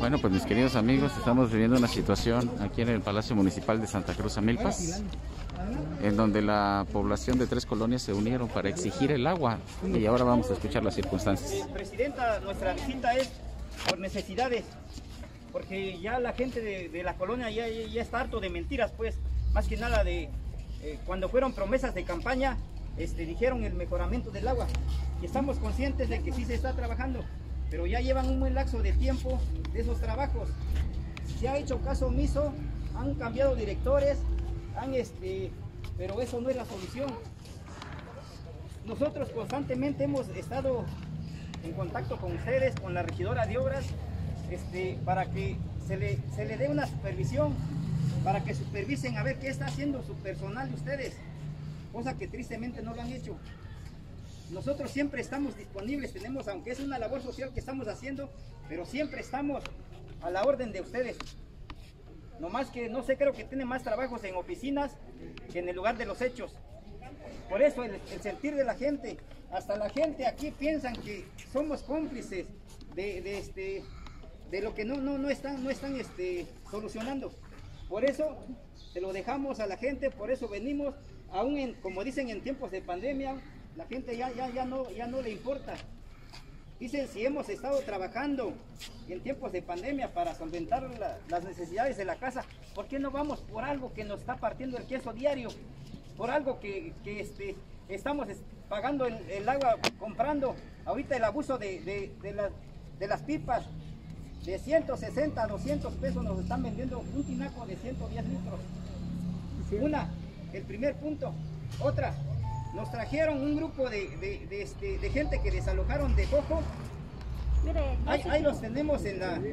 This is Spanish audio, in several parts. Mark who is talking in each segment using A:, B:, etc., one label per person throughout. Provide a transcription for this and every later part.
A: Bueno, pues mis queridos amigos, estamos viviendo una situación aquí en el Palacio Municipal de Santa Cruz Amilpas, en donde la población de 3 colonias se unieron para exigir el agua, y ahora vamos a escuchar las circunstancias.
B: Presidenta, nuestra visita es por necesidades, porque ya la gente de la colonia ya está harto de mentiras, pues, más que nada de cuando fueron promesas de campaña, dijeron el mejoramiento del agua, y estamos conscientes de que sí se está trabajando, pero ya llevan un buen lapso de tiempo de esos trabajos. Se ha hecho caso omiso, han cambiado directores, pero eso no es la solución. Nosotros constantemente hemos estado en contacto con ustedes, con la regidora de obras, para que se le dé una supervisión, para que supervisen a ver qué está haciendo su personal de ustedes, cosa que tristemente no lo han hecho. Nosotros siempre estamos disponibles, aunque es una labor social que estamos haciendo, pero siempre estamos a la orden de ustedes. No más que, no sé, creo que tienen más trabajos en oficinas que en el lugar de los hechos. Por eso el sentir de la gente, hasta la gente aquí piensan que somos cómplices de lo que no están solucionando. Por eso se lo dejamos a la gente, por eso venimos, aún como dicen, en tiempos de pandemia, la gente ya no le importa. Dicen, si hemos estado trabajando en tiempos de pandemia para solventar las necesidades de la casa, ¿por qué no vamos por algo que nos está partiendo el queso diario? Por algo que estamos pagando el agua, comprando ahorita el abuso de las pipas de 160 a 200 pesos nos están vendiendo un tinaco de 110 litros. Sí. El primer punto. Otra, nos trajeron un grupo de gente que desalojaron de Jojo. Ahí los tenemos en la...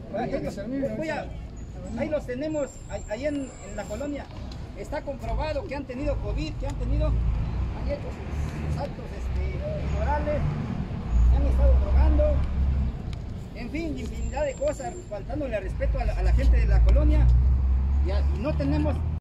B: Ahí los tenemos ahí en la colonia. Está comprobado que han tenido COVID, que han tenido saltos morales, se han estado drogando, en fin, infinidad de cosas, faltándole al respeto a la gente de la colonia, y no tenemos